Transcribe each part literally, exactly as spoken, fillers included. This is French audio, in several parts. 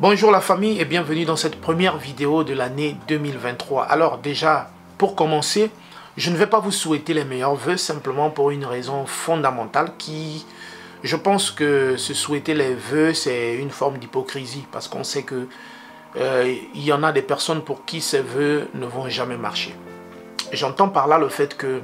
Bonjour la famille et bienvenue dans cette première vidéo de l'année deux mille vingt-trois. Alors déjà, pour commencer, je ne vais pas vous souhaiter les meilleurs vœux simplement pour une raison fondamentale qui, je pense que se souhaiter les vœux, c'est une forme d'hypocrisie parce qu'on sait que euh, il y en a des personnes pour qui ces vœux ne vont jamais marcher. J'entends par là le fait que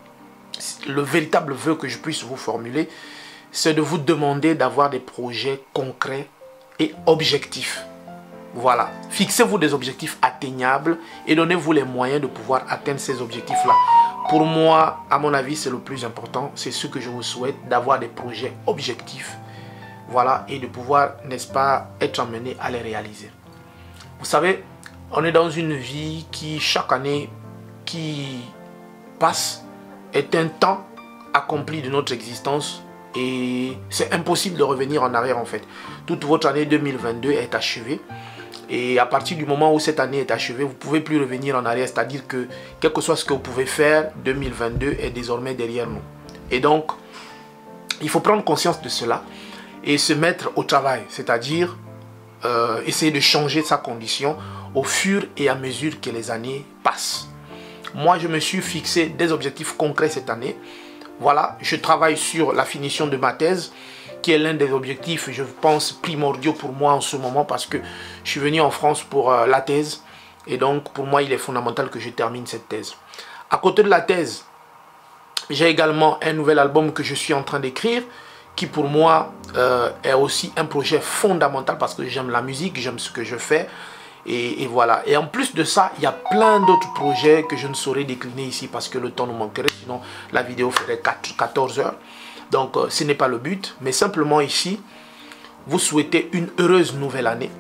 le véritable vœu que je puisse vous formuler, c'est de vous demander d'avoir des projets concrets et objectifs. Voilà, fixez-vous des objectifs atteignables et donnez-vous les moyens de pouvoir atteindre ces objectifs-là. Pour moi, à mon avis, c'est le plus important. C'est ce que je vous souhaite, d'avoir des projets objectifs. Voilà, et de pouvoir, n'est-ce pas, être amené à les réaliser. Vous savez, on est dans une vie qui, chaque année qui passe, est un temps accompli de notre existence. Et c'est impossible de revenir en arrière en fait. Toute votre année deux mille vingt-deux est achevée. Et à partir du moment où cette année est achevée, vous ne pouvez plus revenir en arrière. C'est-à-dire que, quel que soit ce que vous pouvez faire, deux mille vingt-deux est désormais derrière nous. Et donc, il faut prendre conscience de cela et se mettre au travail. C'est-à-dire, euh, essayer de changer sa condition au fur et à mesure que les années passent. Moi, je me suis fixé des objectifs concrets cette année. Voilà, je travaille sur la finition de ma thèse, qui est l'un des objectifs, je pense, primordiaux pour moi en ce moment, parce que je suis venu en France pour euh, la thèse, et donc pour moi, il est fondamental que je termine cette thèse. À côté de la thèse, j'ai également un nouvel album que je suis en train d'écrire, qui pour moi euh, est aussi un projet fondamental, parce que j'aime la musique, j'aime ce que je fais. Et, et voilà. Et en plus de ça, il y a plein d'autres projets que je ne saurais décliner ici parce que le temps nous manquerait. Sinon, la vidéo ferait quatorze heures. Donc, euh, ce n'est pas le but. Mais simplement ici, vous souhaitez une heureuse nouvelle année.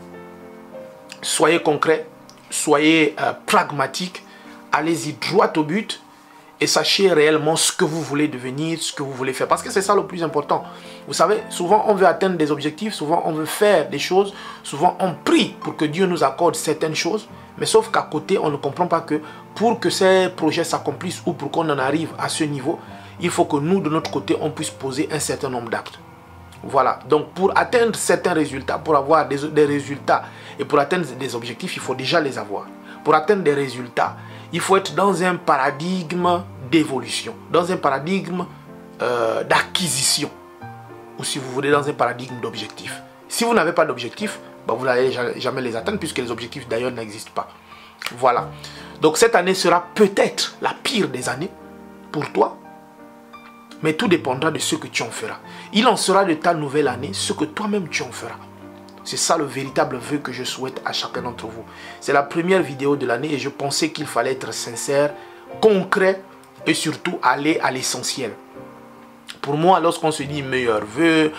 Soyez concret, soyez euh, pragmatique. Allez-y droit au but. Et sachez réellement ce que vous voulez devenir, ce que vous voulez faire. Parce que c'est ça le plus important. Vous savez, souvent on veut atteindre des objectifs, souvent on veut faire des choses, souvent on prie pour que Dieu nous accorde certaines choses. Mais sauf qu'à côté, on ne comprend pas que pour que ces projets s'accomplissent ou pour qu'on en arrive à ce niveau, il faut que nous, de notre côté, on puisse poser un certain nombre d'actes. Voilà. Donc pour atteindre certains résultats, pour avoir des, des résultats et pour atteindre des objectifs, il faut déjà les avoir. Pour atteindre des résultats, il faut être dans un paradigme d'évolution, dans un paradigme euh, d'acquisition, ou si vous voulez, dans un paradigme d'objectif. Si vous n'avez pas d'objectif, bah, vous n'allez jamais les atteindre, puisque les objectifs d'ailleurs n'existent pas. Voilà. Donc cette année sera peut-être la pire des années pour toi, mais tout dépendra de ce que tu en feras. Il en sera de ta nouvelle année ce que toi-même tu en feras. C'est ça le véritable vœu que je souhaite à chacun d'entre vous. C'est la première vidéo de l'année et je pensais qu'il fallait être sincère, concret et surtout aller à l'essentiel. Pour moi, lorsqu'on se dit meilleur vœu,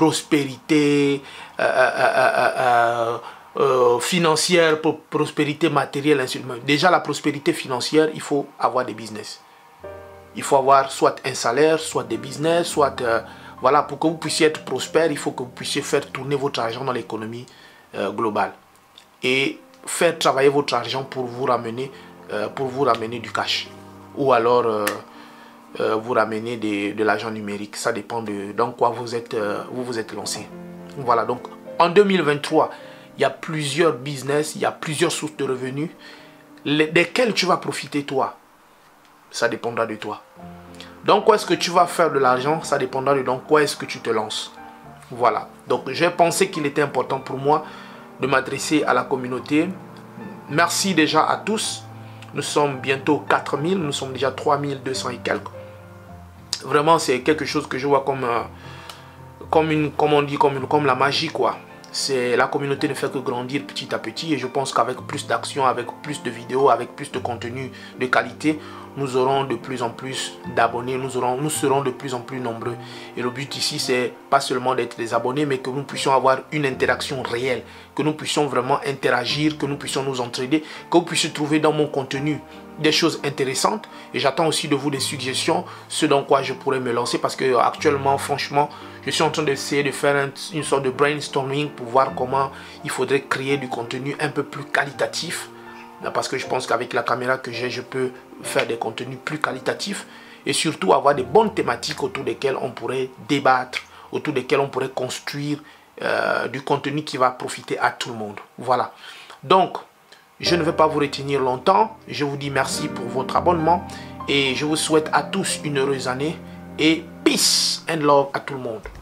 prospérité euh, euh, euh, euh, euh, financière, prospérité matérielle, ainsi de suite. Déjà la prospérité financière, il faut avoir des business. Il faut avoir soit un salaire, soit des business, soit... Euh, Voilà, pour que vous puissiez être prospère, il faut que vous puissiez faire tourner votre argent dans l'économie euh, globale. Et faire travailler votre argent pour vous ramener, euh, pour vous ramener du cash. Ou alors euh, euh, vous ramener des, de l'argent numérique. Ça dépend de dans quoi vous êtes, euh, vous vous êtes lancé. Voilà, donc en deux mille vingt-trois, il y a plusieurs business, il y a plusieurs sources de revenus. Les, desquelles tu vas profiter toi, ça dépendra de toi. Dans quoi est-ce que tu vas faire de l'argent, ça dépendra de dans quoi est-ce que tu te lances. Voilà. Donc j'ai pensé qu'il était important pour moi de m'adresser à la communauté. Merci déjà à tous. Nous sommes bientôt quatre mille, nous sommes déjà trois mille deux cents et quelques. Vraiment, c'est quelque chose que je vois comme, euh, comme, une, comme on dit, comme, une, comme la magie, quoi. C'est la communauté ne fait que grandir petit à petit et je pense qu'avec plus d'action, avec plus de vidéos, avec plus de contenu de qualité, nous aurons de plus en plus d'abonnés, nous, aurons, nous serons de plus en plus nombreux. Et le but ici, c'est pas seulement d'être des abonnés, mais que nous puissions avoir une interaction réelle, que nous puissions vraiment interagir, que nous puissions nous entraider, que vous puissiez trouver dans mon contenu des choses intéressantes. Et j'attends aussi de vous des suggestions, ce dans quoi je pourrais me lancer, parce que actuellement, franchement, je suis en train d'essayer de faire un, une sorte de brainstorming pour voir comment il faudrait créer du contenu un peu plus qualitatif. Parce que je pense qu'avec la caméra que j'ai, je peux faire des contenus plus qualitatifs et surtout avoir des bonnes thématiques autour desquelles on pourrait débattre, autour desquelles on pourrait construire euh, du contenu qui va profiter à tout le monde. Voilà. Donc, je ne vais pas vous retenir longtemps. Je vous dis merci pour votre abonnement et je vous souhaite à tous une heureuse année et peace and love à tout le monde.